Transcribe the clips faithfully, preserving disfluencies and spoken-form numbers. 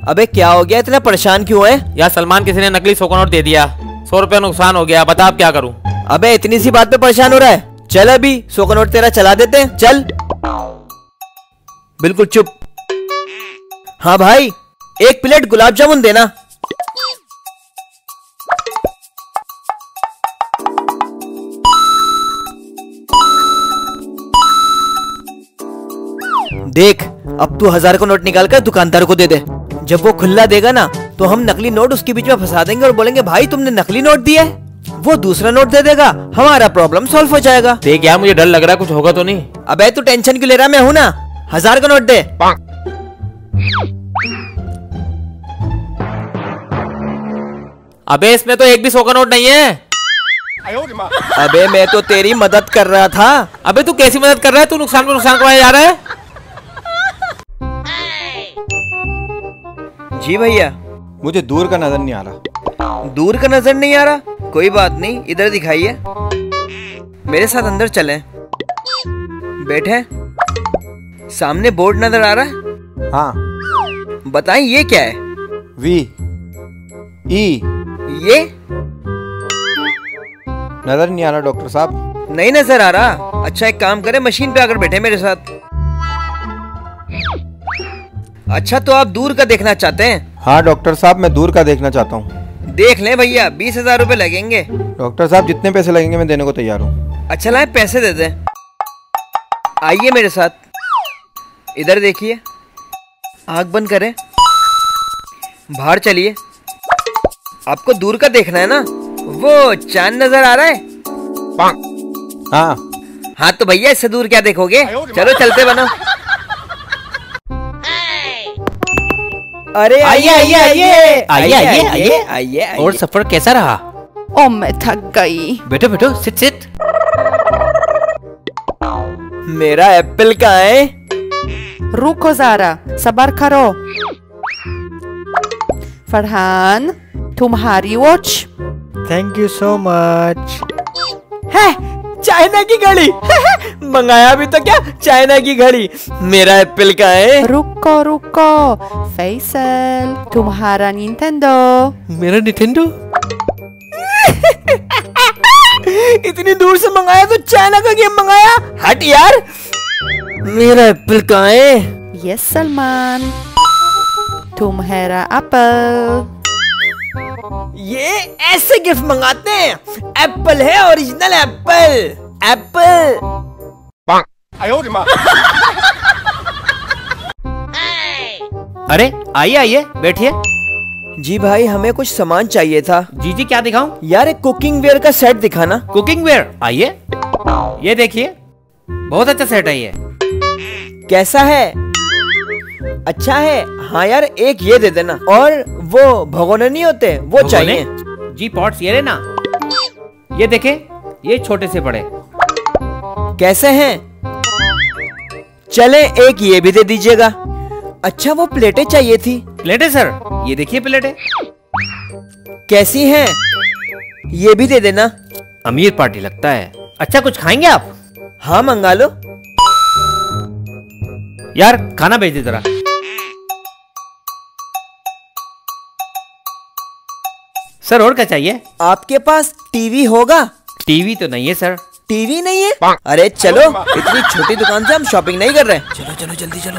अबे क्या हो गया, इतना परेशान क्यों है? यार सलमान किसी ने नकली सौ का नोट दे दिया, सौ रुपया नुकसान हो गया, बता अब क्या करूं? अबे इतनी सी बात पे परेशान हो रहा है? चल अभी सौ का नोट तेरा चला देते हैं, चल। बिल्कुल चुप। हाँ भाई, एक प्लेट गुलाब जामुन देना। देख, अब तू हजार का नोट निकाल कर दुकानदार को दे दे। जब वो खुला देगा ना तो हम नकली नोट उसके बीच में फंसा देंगे और बोलेंगे भाई तुमने नकली नोट दिया है। वो दूसरा नोट दे देगा, हमारा प्रॉब्लम सॉल्व हो जाएगा। देख यार मुझे डर लग रहा है, कुछ होगा तो नहीं? अबे तू टेंशन क्यों ले रहा है, मैं हूं ना। हजार का नोट दे। अबे इसमें तो एक भी सौ का नोट नहीं है। अबे मैं तो तेरी मदद कर रहा था। अबे तू कैसी मदद कर रहा है? तू नुकसान पे नुकसान करवाया जा रहा है। जी भैया। मुझे दूर का नजर नहीं आ रहा। दूर का नजर नहीं आ रहा? कोई बात नहीं, इधर दिखाइए। मेरे साथ अंदर चलें। बैठे। सामने बोर्ड नजर आ रहा है? हाँ। बताएं ये क्या है? V E. ये नजर नहीं आ रहा डॉक्टर साहब। नहीं नजर आ रहा? अच्छा एक काम करें, मशीन पे आकर बैठे मेरे साथ। अच्छा तो आप दूर का देखना चाहते हैं? हाँ डॉक्टर साहब, मैं दूर का देखना चाहता हूँ। देख लें भैया, बीस हजार रूपए लगेंगे। डॉक्टर साहब जितने पैसे लगेंगे मैं देने को तैयार हूँ। अच्छा लाए पैसे दे दें। आइए मेरे साथ, इधर देखिए। आंख बंद करें, बाहर चलिए। आपको दूर का देखना है ना? वो चांद नजर आ रहा है? हाँ। हाँ तो भैया इससे दूर क्या देखोगे? चलो चलते बनो। अरे आइए आइए आइए आइए आइए आइए आइए। और सफर कैसा रहा? ओ मैं थक गई। बैठो बैठो, सिट सिट। मेरा एप्पल कहाँ है? रुको जरा, सबर करो। फरहान तुम्हारी watch. Thank you so much. है चाइना की घड़ी। मंगाया भी तो क्या, चाइना की घड़ी। मेरा एप्पल कहाँ है? रुको रुको, फैसल तुम्हारा निंटेंडो। मेरा निंटेंडो? इतनी दूर से मंगाया तो चाइना का गेम मंगाया। हट यार। मेरा एप्पल कहाँ है? यस सलमान, तुम्हारा एप्पल। ये ऐसे गिफ्ट मंगाते हैं? एप्पल है, ओरिजिनल एप्पल। एप्पल। अरे आइए आइए बैठिए। जी भाई हमें कुछ सामान चाहिए था। जी जी क्या दिखाऊं? यार एक कुकिंग वेयर का सेट दिखाना। Cooking ware? आइए, ये देखिए, बहुत अच्छा सेट है ये। कैसा है? अच्छा है। हाँ यार एक ये दे देना, और वो भगोने नहीं होते वो चाहिए। जी पॉट्स ये लेना। ये देखे, ये छोटे से बड़े। कैसे हैं? चले एक ये भी दे दीजिएगा। अच्छा वो प्लेटें चाहिए थी। प्लेटें सर? ये देखिए प्लेटें। कैसी हैं? ये भी दे देना। अमीर पार्टी लगता है। अच्छा कुछ खाएंगे आप? हाँ मंगा लो। यार खाना भेज दे जरा। सर और क्या चाहिए? आपके पास टीवी होगा? टीवी तो नहीं है सर। टीवी नहीं है? अरे चलो, इतनी छोटी दुकान से हम शॉपिंग नहीं कर रहे। चलो चलो जल्दी चलो।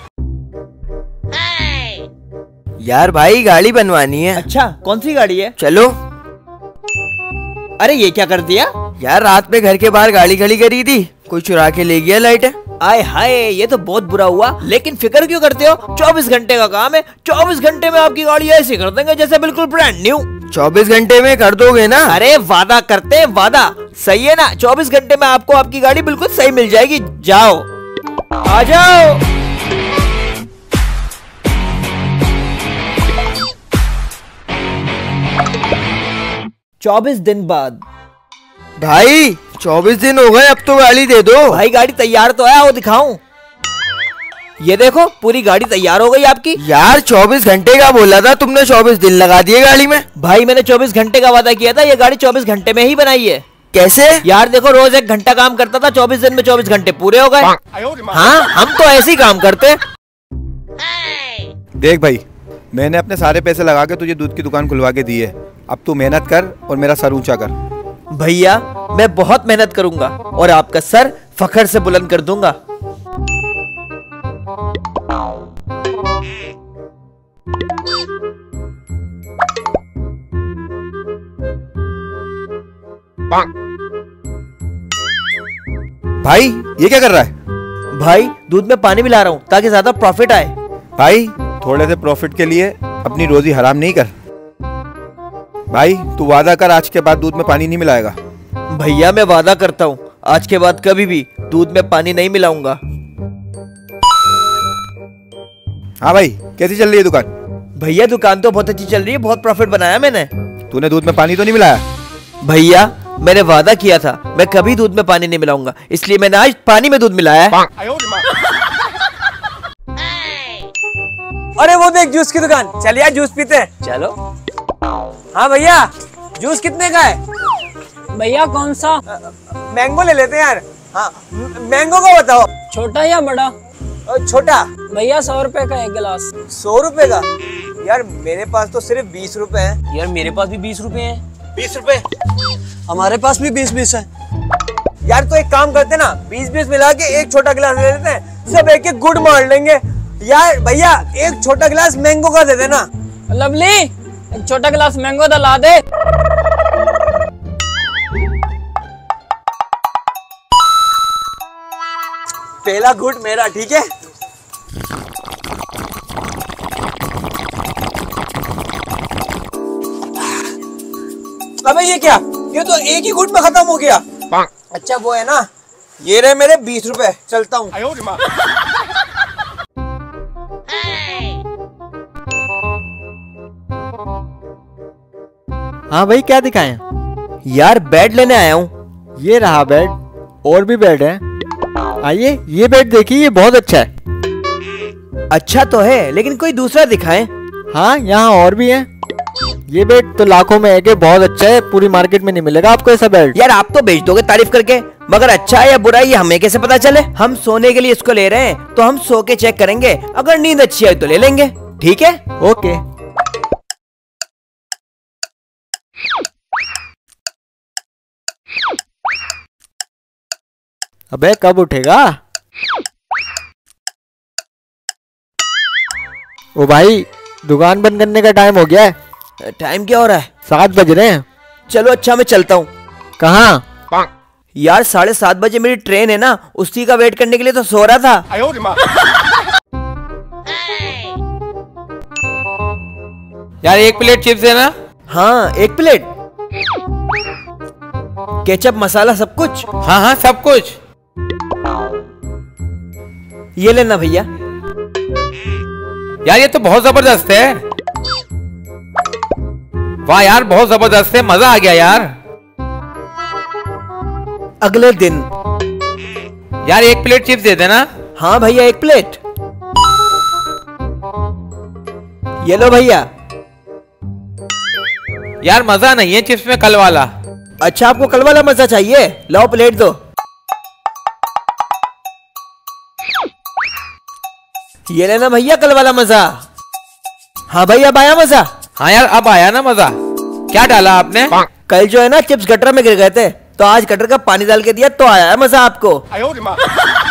यार भाई गाड़ी बनवानी है। अच्छा कौन सी गाड़ी है? चलो। अरे ये क्या कर दिया? यार रात में घर के बाहर गाड़ी खड़ी करी थी, कोई चुरा के ले गया लाइट। आय हाय ये तो बहुत बुरा हुआ, लेकिन फिक्र क्यों करते हो? चौबीस घंटे का काम है, चौबीस घंटे में आपकी गाड़ी ऐसी कर देंगे जैसे बिल्कुल ब्रांड न्यू। चौबीस घंटे में कर दोगे ना? अरे वादा करते हैं, वादा। सही है ना? चौबीस घंटे में आपको आपकी गाड़ी बिल्कुल सही मिल जाएगी। जाओ आ जाओ। चौबीस दिन बाद। भाई चौबीस दिन हो गए, अब तो गाड़ी दे दो। भाई गाड़ी तैयार तो है, वो दिखाऊं? ये देखो पूरी गाड़ी तैयार हो गई आपकी। यार चौबीस घंटे का बोला था तुमने, चौबीस दिन लगा दिए गाड़ी में। भाई मैंने चौबीस घंटे का वादा किया था, ये गाड़ी चौबीस घंटे में ही बनाई है। कैसे? यार देखो रोज एक घंटा काम करता था, चौबीस दिन में चौबीस घंटे पूरे हो गए। हाँ हम तो ऐसे ही काम करते। देख भाई, मैंने अपने सारे पैसे लगा के तुझे दूध की दुकान खुलवा के दी है। अब तू मेहनत कर और मेरा सर ऊंचा कर। भैया मैं बहुत मेहनत करूंगा और आपका सर फखर से बुलंद कर दूंगा। भाई ये क्या कर रहा है? भाई दूध में पानी मिला रहा हूँ ताकि ज्यादा प्रॉफिट आए। भाई थोड़े से प्रॉफिट के लिए अपनी रोजी हराम नहीं कर। भाई तू वादा कर आज के बाद दूध में पानी नहीं मिलाएगा। भैया मैं वादा करता हूँ आज के बाद कभी भी दूध में पानी नहीं मिलाऊंगा। हाँ भाई कैसी चल रही है दुकान? भैया दुकान तो बहुत अच्छी चल रही है, बहुत प्रॉफिट बनाया मैंने। तूने दूध में पानी तो नहीं मिलाया? भैया मैंने वादा किया था मैं कभी दूध में पानी नहीं मिलाऊंगा, इसलिए मैंने आज पानी में दूध मिलाया है। अरे वो देख जूस की दुकान, चल यार जूस पीते हैं। चलो। हाँ भैया जूस कितने का है? भैया कौन सा? मैंगो ले लेते हैं यार। हाँ मैंगो का बताओ। छोटा या बड़ा? छोटा। भैया सौ रुपए का एक गिलास। सौ रुपए का? यार मेरे पास तो सिर्फ बीस रुपए हैं। यार मेरे पास भी बीस रुपए हैं। बीस रुपए? हमारे पास भी बीस बीस है। यार तो एक काम करते ना, बीस बीस मिला के एक छोटा गिलास ले लेते हैं, सब एक एक गुड़ मार लेंगे। यार भैया एक छोटा गिलास मैंगो का दे देना। लवली एक छोटा गिलास मैंगो का ला दे। पहला घुट मेरा, ठीक है? अबे ये क्या, ये तो एक ही घुट में खत्म हो गया। अच्छा वो है ना, ये रहे मेरे बीस रुपए, चलता हूँ। हाँ भाई क्या दिखाएं? यार बेड लेने आया हूँ। ये रहा बेड, और भी बेड है। आइए ये बेड देखिए, ये बहुत अच्छा है। अच्छा तो है लेकिन कोई दूसरा दिखाएं। हाँ यहाँ और भी है। ये बेड तो लाखों में है कि बहुत अच्छा है, पूरी मार्केट में नहीं मिलेगा आपको ऐसा बेड। यार आप तो बेच दोगे तारीफ करके, मगर अच्छा है या बुरा है ये हमें कैसे पता चले? हम सोने के लिए इसको ले रहे हैं तो हम सो के चेक करेंगे, अगर नींद अच्छी आई तो ले लेंगे। ठीक है? ओके। अबे कब उठेगा? ओ भाई दुकान बंद करने का टाइम हो गया है। टाइम क्या हो रहा है? सात बज रहे हैं। चलो अच्छा मैं चलता हूँ। कहाँ? यार साढ़े सात बजे मेरी ट्रेन है ना, उसी का वेट करने के लिए तो सो रहा था। यार एक प्लेट चिप्स है ना? हाँ एक प्लेट। केचप मसाला सब कुछ? हाँ हाँ सब कुछ। ये लेना भैया। यार ये तो बहुत जबरदस्त है। वाह यार बहुत जबरदस्त है, मजा आ गया यार। अगले दिन। यार एक प्लेट चिप्स दे देना। हाँ भैया एक प्लेट। ये लो भैया। यार मजा नहीं है चिप्स में कल वाला। अच्छा आपको कल वाला मजा चाहिए, लो प्लेट दो। ये लेना भैया कल वाला मजा। हाँ भैया अब आया मजा। हाँ यार अब आया ना मजा। क्या डाला आपने? कल जो है ना चिप्स गटर में गिर गए थे, तो आज गटर का पानी डाल के दिया तो आया है मजा आपको।